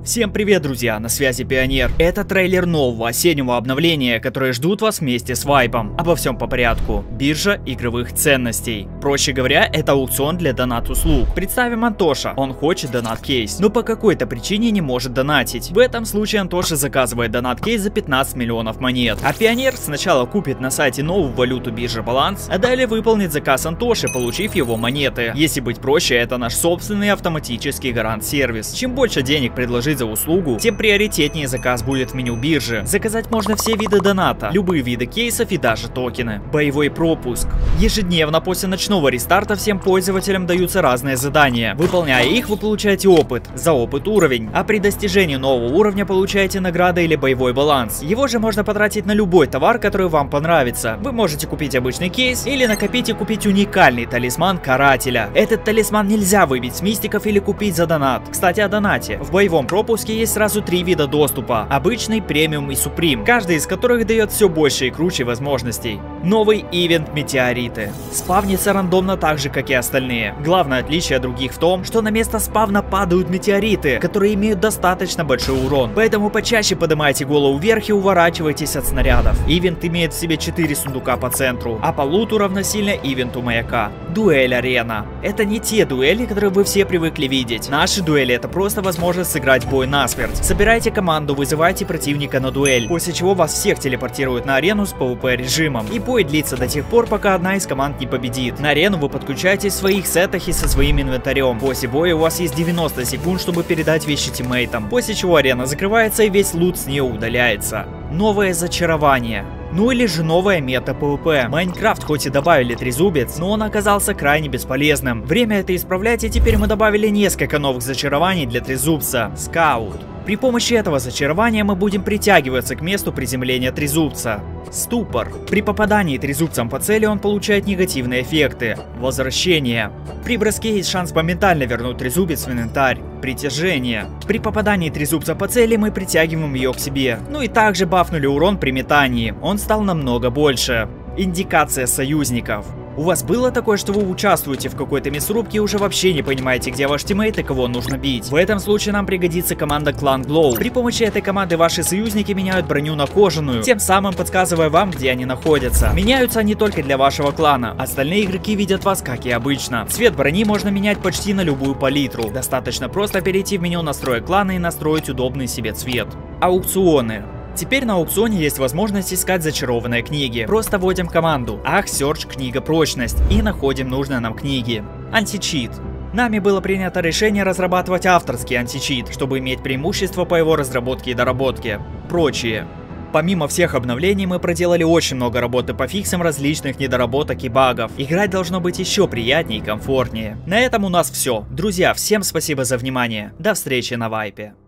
Всем привет, друзья, на связи Пионер. Это трейлер нового осеннего обновления, которое ждут вас вместе с вайпом. Обо всем по порядку. Биржа игровых ценностей. Проще говоря, это аукцион для донат-услуг. Представим Антоша, он хочет донат-кейс, но по какой-то причине не может донатить. В этом случае Антоша заказывает донат-кейс за 15 миллионов монет. А Пионер сначала купит на сайте новую валюту биржи Баланс, а далее выполнит заказ Антоши, получив его монеты. Если быть проще, это наш собственный автоматический гарант-сервис. Чем больше денег предложить за услугу, тем приоритетнее заказ будет в меню биржи. Заказать можно все виды доната, любые виды кейсов и даже токены. Боевой пропуск. Ежедневно после ночного рестарта всем пользователям даются разные задания. Выполняя их, вы получаете опыт. За опыт уровень. А при достижении нового уровня получаете награды или боевой баланс. Его же можно потратить на любой товар, который вам понравится. Вы можете купить обычный кейс или накопить и купить уникальный талисман карателя. Этот талисман нельзя выбить с мистиков или купить за донат. Кстати, о донате. В боевом пропуске есть сразу 3 вида доступа: обычный, премиум и суприм, каждый из которых дает все больше и круче возможностей. Новый ивент метеориты. Спавнится рандомно так же, как и остальные. Главное отличие от других в том, что на место спавна падают метеориты, которые имеют достаточно большой урон. Поэтому почаще поднимайте голову вверх и уворачивайтесь от снарядов. Ивент имеет в себе 4 сундука по центру, а по луту равносильно ивенту маяка. Дуэль арена. Это не те дуэли, которые вы все привыкли видеть. Наши дуэли — это просто возможность сыграть бой насмерть. Собирайте команду, вызывайте противника на дуэль, после чего вас всех телепортируют на арену с PvP режимом. И бой длится до тех пор, пока одна из команд не победит. На арену вы подключаетесь в своих сетах и со своим инвентарем. После боя у вас есть 90 секунд, чтобы передать вещи тиммейтам, после чего арена закрывается и весь лут с нее удаляется. Новое зачарование. Ну или же новая мета PvP. Майнкрафт хоть и добавили трезубец, но он оказался крайне бесполезным. Время это исправлять, и теперь мы добавили несколько новых зачарований для трезубца. Скаут. При помощи этого зачарования мы будем притягиваться к месту приземления трезубца. Ступор. При попадании трезубцем по цели он получает негативные эффекты. Возвращение. При броске есть шанс моментально вернуть трезубец в инвентарь. Притяжение. При попадании трезубца по цели мы притягиваем ее к себе. Ну и также бафнули урон при метании. Он стал намного больше. Индикация союзников. У вас было такое, что вы участвуете в какой-то мясорубке и уже вообще не понимаете, где ваш тиммейт и кого нужно бить? В этом случае нам пригодится команда Clan Glow. При помощи этой команды ваши союзники меняют броню на кожаную, тем самым подсказывая вам, где они находятся. Меняются они только для вашего клана. Остальные игроки видят вас, как и обычно. Цвет брони можно менять почти на любую палитру. Достаточно просто перейти в меню настроек клана и настроить удобный себе цвет. Аукционы. Теперь на аукционе есть возможность искать зачарованные книги. Просто вводим команду search книга прочность и находим нужные нам книги. Античит. Нами было принято решение разрабатывать авторский античит, чтобы иметь преимущество по его разработке и доработке. Прочие. Помимо всех обновлений мы проделали очень много работы по фиксам различных недоработок и багов. Играть должно быть еще приятнее и комфортнее. На этом у нас все. Друзья, всем спасибо за внимание. До встречи на вайпе.